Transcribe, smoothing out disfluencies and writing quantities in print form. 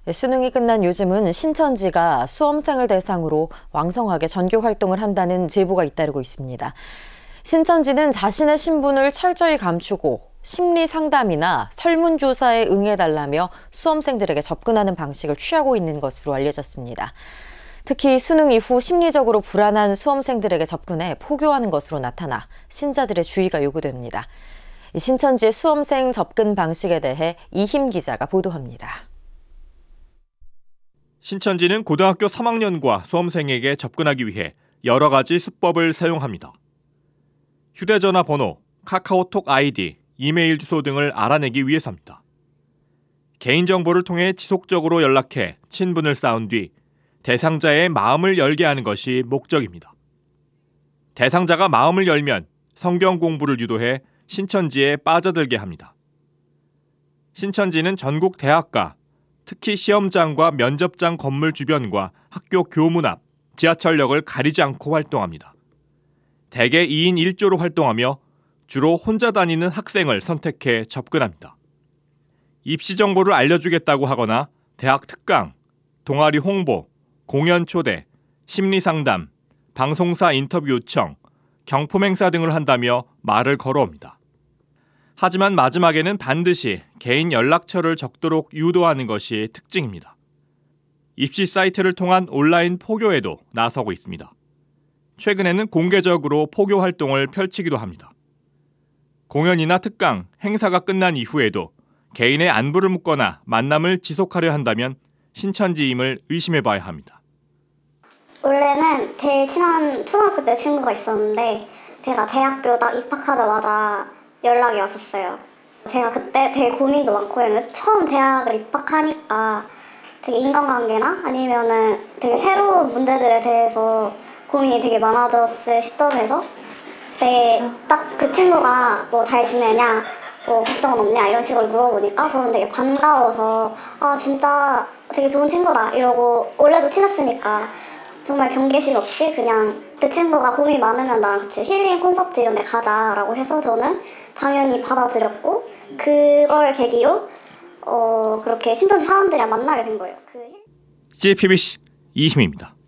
수능이 끝난 요즘은 신천지가 수험생을 대상으로 왕성하게 전교 활동을 한다는 제보가 잇따르고 있습니다. 신천지는 자신의 신분을 철저히 감추고 심리 상담이나 설문조사에 응해달라며 수험생들에게 접근하는 방식을 취하고 있는 것으로 알려졌습니다. 특히 수능 이후 심리적으로 불안한 수험생들에게 접근해 포교하는 것으로 나타나 신자들의 주의가 요구됩니다. 신천지의 수험생 접근 방식에 대해 이힘 기자가 보도합니다. 신천지는 고등학교 3학년과 수험생에게 접근하기 위해 여러 가지 수법을 사용합니다. 휴대전화 번호, 카카오톡 아이디, 이메일 주소 등을 알아내기 위해서입니다. 개인정보를 통해 지속적으로 연락해 친분을 쌓은 뒤 대상자의 마음을 열게 하는 것이 목적입니다. 대상자가 마음을 열면 성경 공부를 유도해 신천지에 빠져들게 합니다. 신천지는 전국 대학가, 특히 시험장과 면접장 건물 주변과 학교 교문 앞, 지하철역을 가리지 않고 활동합니다. 대개 2인 1조로 활동하며 주로 혼자 다니는 학생을 선택해 접근합니다. 입시 정보를 알려주겠다고 하거나 대학 특강, 동아리 홍보, 공연 초대, 심리 상담, 방송사 인터뷰 요청, 경품 행사 등을 한다며 말을 걸어옵니다. 하지만 마지막에는 반드시 개인 연락처를 적도록 유도하는 것이 특징입니다. 입시 사이트를 통한 온라인 포교에도 나서고 있습니다. 최근에는 공개적으로 포교 활동을 펼치기도 합니다. 공연이나 특강, 행사가 끝난 이후에도 개인의 안부를 묻거나 만남을 지속하려 한다면 신천지임을 의심해봐야 합니다. 원래는 제일 친한 초등학교 때 친구가 있었는데 제가 대학교 딱 입학하자마자 연락이 왔었어요. 제가 그때 되게 고민도 많고 이러면서 처음 대학을 입학하니까 되게 인간관계나 아니면은 되게 새로운 문제들에 대해서 고민이 되게 많아졌을 시점에서 되게 딱 그 친구가 뭐 잘 지내냐, 뭐 걱정은 없냐 이런 식으로 물어보니까 저는 되게 반가워서 아 진짜 되게 좋은 친구다 이러고 원래도 친했으니까 정말 경계심 없이 그냥 그 친구가 고민이 많으면 나랑 같이 힐링 콘서트 이런 데 가자라고 해서 저는 당연히 받아들였고 그걸 계기로 그렇게 신천지 사람들이랑 만나게 된 거예요. JPBC 이희심입니다.